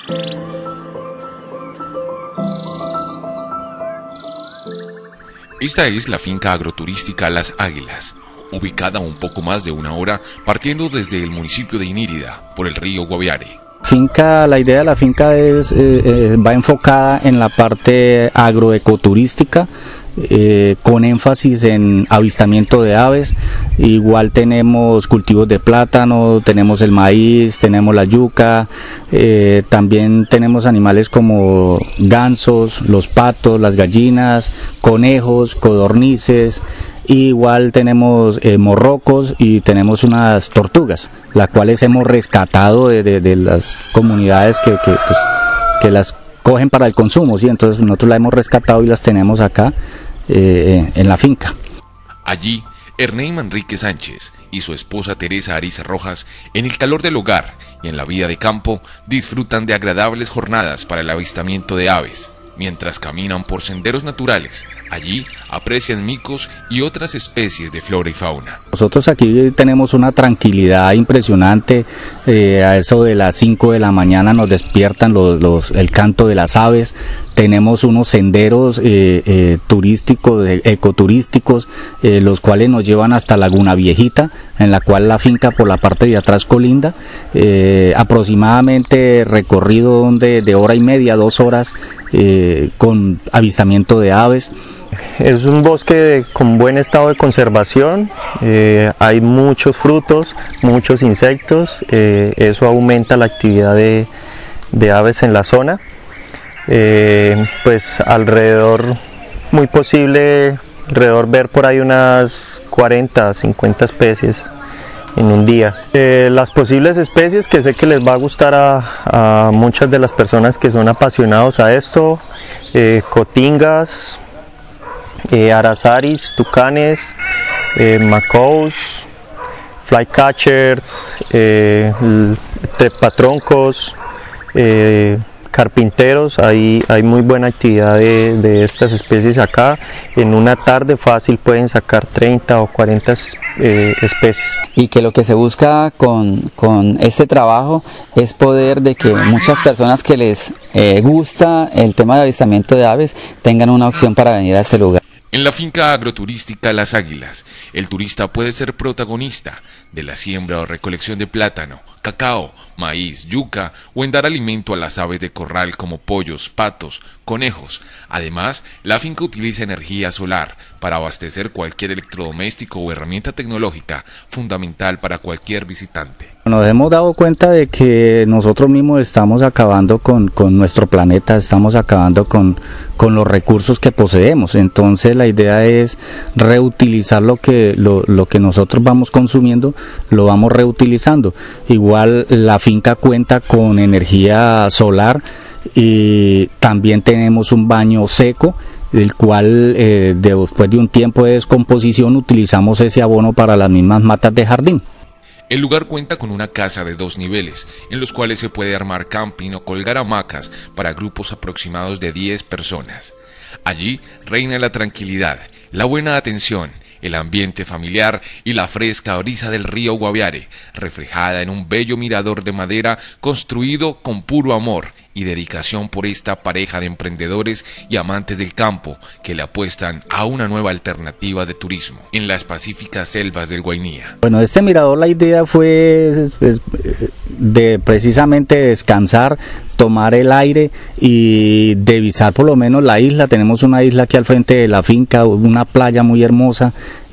Esta es la finca agroturística Las Águilas, ubicada a un poco más de una hora partiendo desde el municipio de Inírida por el río Guaviare. La idea de la finca va enfocada en la parte agroecoturística, con énfasis en avistamiento de aves. Igual tenemos cultivos de plátano, tenemos el maíz, tenemos la yuca, también tenemos animales como gansos, los patos, las gallinas, conejos, codornices. Igual tenemos morrocos y tenemos unas tortugas, las cuales hemos rescatado de las comunidades que las cogen para el consumo, ¿sí? Entonces nosotros las hemos rescatado y las tenemos acá en la finca. Allí, Ernei Manrique Sánchez y su esposa Teresa Ariza Rojas, en el calor del hogar y en la vida de campo, disfrutan de agradables jornadas para el avistamiento de aves. Mientras caminan por senderos naturales, allí aprecian micos y otras especies de flora y fauna. Nosotros aquí tenemos una tranquilidad impresionante. A eso de las 5 de la mañana nos despiertan el canto de las aves. Tenemos unos senderos turísticos, ecoturísticos, los cuales nos llevan hasta Laguna Viejita, en la cual la finca por la parte de atrás colinda. Aproximadamente recorrido de hora y media, 2 horas, con avistamiento de aves. Es un bosque con buen estado de conservación, hay muchos frutos, muchos insectos, eso aumenta la actividad de aves en la zona. Pues alrededor, muy posible, ver por ahí unas 40, 50 especies en un día. Las posibles especies que sé que les va a gustar a muchas de las personas que son apasionados a esto: cotingas, arazaris, tucanes, macaws, flycatchers, trepatroncos, carpinteros. Hay muy buena actividad de estas especies acá. En una tarde fácil pueden sacar 30 o 40 especies. Y que lo que se busca con este trabajo es poder de que muchas personas que les gusta el tema de avistamiento de aves tengan una opción para venir a este lugar. En la finca agroturística Las Águilas, el turista puede ser protagonista de la siembra o recolección de plátano, cacao, maíz, yuca o en dar alimento a las aves de corral como pollos, patos, conejos. Además, la finca utiliza energía solar para abastecer cualquier electrodoméstico o herramienta tecnológica fundamental para cualquier visitante. Nos hemos dado cuenta de que nosotros mismos estamos acabando con nuestro planeta, estamos acabando con los recursos que poseemos. Entonces la idea es reutilizar lo que nosotros vamos consumiendo, lo vamos reutilizando. Igual la finca cuenta con energía solar y también tenemos un baño seco, el cual después de un tiempo de descomposición utilizamos ese abono para las mismas matas de jardín. El lugar cuenta con una casa de 2 niveles, en los cuales se puede armar camping o colgar hamacas para grupos aproximados de 10 personas. Allí reina la tranquilidad, la buena atención, el ambiente familiar y la fresca brisa del río Guaviare, reflejada en un bello mirador de madera construido con puro amor y dedicación por esta pareja de emprendedores y amantes del campo que le apuestan a una nueva alternativa de turismo en las pacíficas selvas del Guainía. Bueno, este mirador, la idea fue de precisamente descansar, tomar el aire y divisar por lo menos la isla. Tenemos una isla aquí al frente de la finca, una playa muy hermosa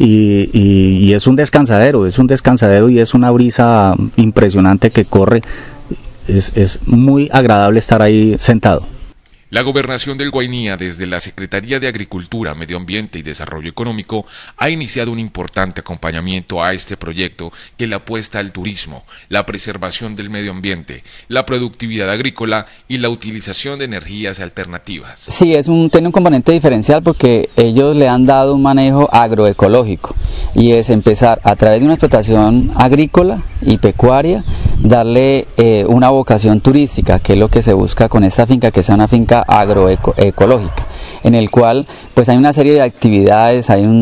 y es un descansadero y es una brisa impresionante que corre. Es muy agradable estar ahí sentado. La Gobernación del Guainía, desde la Secretaría de Agricultura, Medio Ambiente y Desarrollo Económico, ha iniciado un importante acompañamiento a este proyecto que le apuesta al turismo, la preservación del medio ambiente, la productividad agrícola y la utilización de energías alternativas. Sí, tiene un componente diferencial porque ellos le han dado un manejo agroecológico y es empezar a través de una explotación agrícola y pecuaria, darle una vocación turística, que es lo que se busca con esta finca, que sea una finca agroecológica, en el cual pues hay una serie de actividades, hay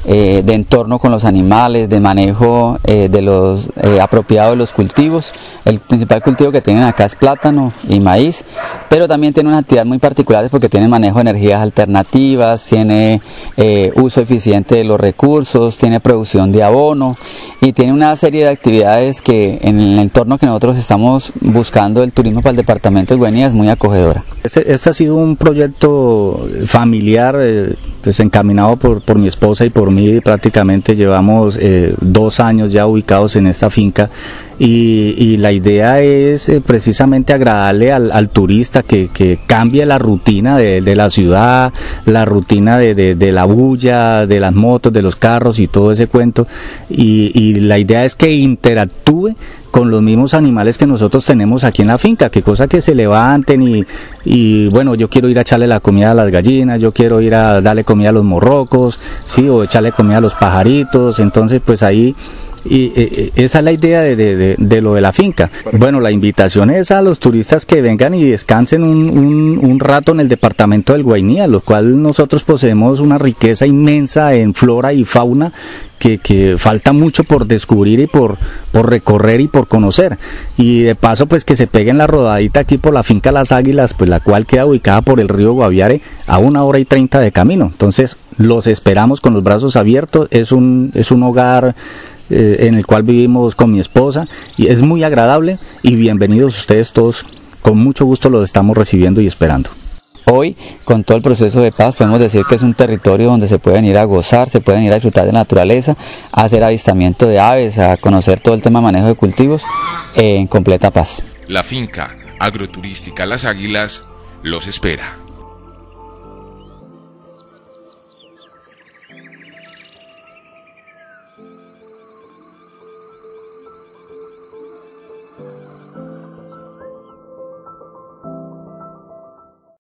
de entorno con los animales, de manejo de los apropiado de los cultivos. El principal cultivo que tienen acá es plátano y maíz, pero también tiene unas actividades muy particulares porque tiene manejo de energías alternativas, tiene uso eficiente de los recursos, tiene producción de abono y tiene una serie de actividades que en el entorno que nosotros estamos buscando el turismo para el departamento de Guainía es muy acogedora. Este ha sido un proyecto familiar pues encaminado por mi esposa y por mí. Prácticamente llevamos 2 años ya ubicados en esta finca y la idea es precisamente agradarle al turista que cambie la rutina de la ciudad, la rutina de la bulla, de las motos, de los carros y todo ese cuento, y la idea es que interactúe con los mismos animales que nosotros tenemos aquí en la finca, que cosa que se levanten y bueno, yo quiero ir a echarle la comida a las gallinas, yo quiero ir a darle comida a los morrocos, sí, o echarle comida a los pajaritos. Entonces pues ahí esa es la idea de lo de la finca. Bueno, la invitación es a los turistas que vengan y descansen un rato en el departamento del Guainía, lo cual nosotros poseemos una riqueza inmensa en flora y fauna que falta mucho por descubrir y por recorrer y por conocer. Y de paso pues que se peguen la rodadita aquí por la finca Las Águilas, pues la cual queda ubicada por el río Guaviare a 1 hora y 30 de camino. Entonces los esperamos con los brazos abiertos. Es un hogar en el cual vivimos con mi esposa y es muy agradable, y bienvenidos ustedes todos, con mucho gusto los estamos recibiendo y esperando. Hoy, con todo el proceso de paz, podemos decir que es un territorio donde se pueden ir a gozar, se pueden ir a disfrutar de la naturaleza, a hacer avistamiento de aves, a conocer todo el tema de manejo de cultivos en completa paz. La finca agroturística Las Águilas los espera.